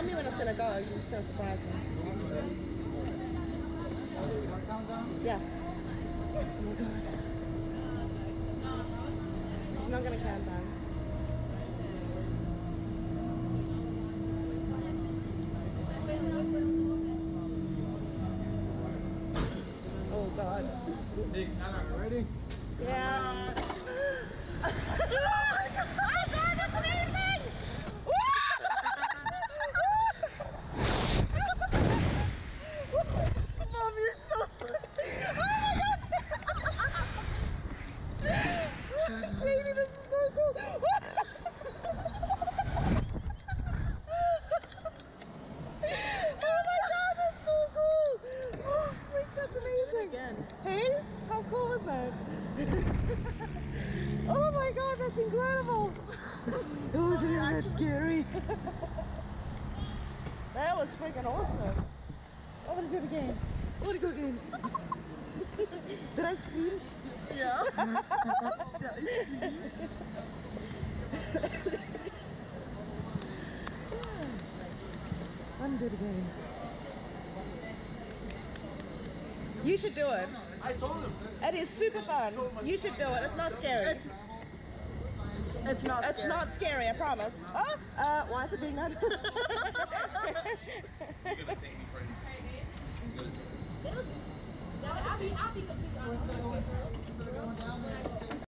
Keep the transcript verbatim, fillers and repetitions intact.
tell me when it's gonna go. You're just gonna surprise me. Yeah. Oh my god. He's not gonna count down. Oh god. Nick, Anna, ready? Yeah. Oh my god, that's amazing! Mom, you're so funny. Oh my god! Baby, this is so cool. Oh my god, that's so cool! Oh freak, that's amazing! Again. Hey, how cool was that? Oh my god, that's incredible! Oh, wasn't that scary? That was freaking awesome! I want to do it again. I want to go again. Did I scream? Yeah. Yeah, you I want to do it again. You should do it. I told him. It is super fun. You should do it. It's not scary. It's, it's not It's scary. not scary, I promise. Oh, uh, why is it doing that? You're gonna thank me for anything. I'll be, I'll be completely honest.